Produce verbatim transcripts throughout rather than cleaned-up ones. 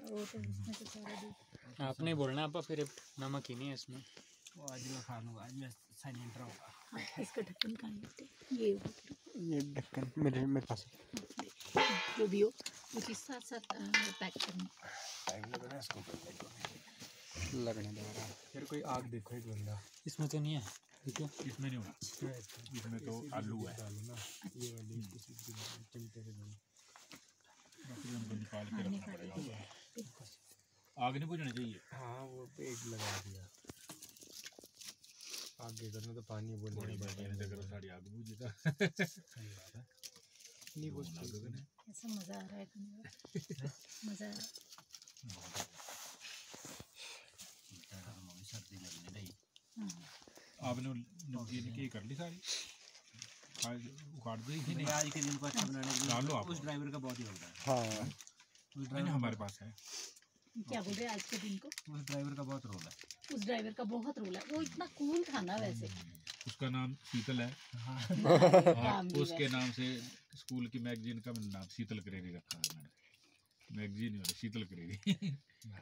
वो तो इसमें तो सारा दूध। आपने बोलना आपा फिर नमक ही नहीं है इसमें। वो आज मैं खा लूँगा, आज मैं साइलेंट रहूँगा। हाँ, इसका ढक्कन कहाँ लेते ये ये ढक्कन मेरे मेरे पास है। जो भी हो वो चीज़ साथ साथ पैक करनी। टाइम लग रहा है इसको करने को। लगने दे रहा है। फिर कोई आग देखो एक बंदा इसमें तो नहीं है ठीक है। इसमें नहीं होगा, इसमें तो आलू है। ये वाली चिमटे से बनी। बाकी उनको निकाल के हाँ, रखना निकाल पड़ेगा। के। आग नहीं बुझनी चाहिए। हाँ वो एक लगा दिया। आगे करना तो पानी बोलने थोड़ी में मेहनत करो, सारी आग बुझी था। सही बात है। नहीं वो ऐसा मज़ा आ रहा है खाने में। मज़ा आ रहा है। सर्दी लगने रही। हाँ। आपने नमकीन की कर ली सारी, आज उखाड़ दी थी। नहीं आज के दिन को अच्छा बनाने के डाल लो लिए आप। उस ड्राइवर का बहुत ही होता है। हाँ उस नहीं ड्राइवर हमारे पास है। क्या बोल रहे हैं आज के दिन को? उस ड्राइवर का बहुत रोल है। उस ड्राइवर का बहुत रोल है। वो इतना कूल था ना वैसे। उसका नाम शीतल है काम और भी उसके नाम से स्कूल की मैगजीन का नाम शीतल करेरी रखा है मैंने। मैगजीन ही शीतल करेरी।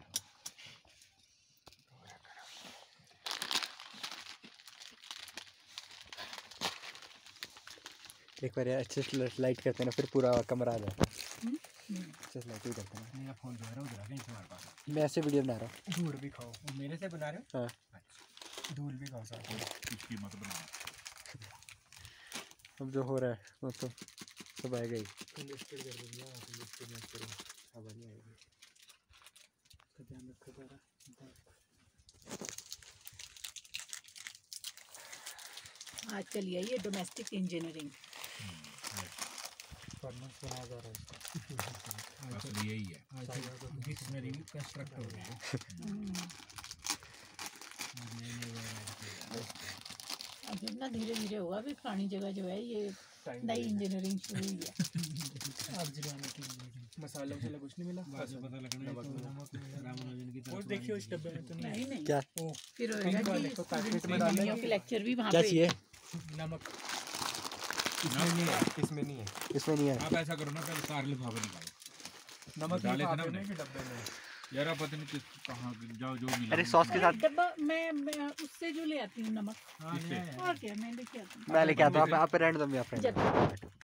एक बार अच्छे से लाइट करते हैं ना फिर पूरा कमरा आ जाता है। अच्छे से लाइट ही करते हैं। मेरा फोन जो है उधर है तुम्हारे पास। मैं ऐसे वीडियो बना रहा हूँ। धूल भी खाओ। मेरे से बना रहे हो? हाँ धूल भी खाओ साथ में। इसकी मत बनाना। अब जो हो रहा है वो तो सब आएगा ही। कंडक्टर कर दूँगा, कंडक्टर मत करो, हवा नहीं आएगी। तो ध्यान रखो जरा। आज चलिए ये डोमेस्टिक इंजीनियरिंग। फर्नेस बनाया जा रहा है इसका। असली यही है। आज डिक्शनरी कंस्ट्रक्ट हो रही है। अब जितना धीरे धीरे होगा भी पुरानी जगह जो है ये नई इंजीनियरिंग शुरू हुई है। अब जलाने के लिए मसालों से कुछ नहीं मिला। बाद में पता लगना है तो रामानुजन की तरफ। देखिए उस डब्बे में तो नहीं नहीं क्या फिर होएगा कि तो पैकेट में में डालने डालने के लेक्चर भी वहाँ क्या पे। चाहिए? नमक इसमें नहीं है। इसमें नहीं है। इसमें नहीं है। आप ऐसा करो ना, पहले सारे लिफाफे निकालो। नमक डाले थे ना लिफाफे हमने। में कि डब्बे में? यार आप पता नहीं किस कहाँ जाओ जो मिला। अरे सॉस के अरे साथ डब्बा मैं, मैं उससे जो ले आती हूँ नमक। हाँ किससे? और क्या मैं लेके आती हूँ। मैं लेके आता हूँ। आप आप रैंडम में आप जब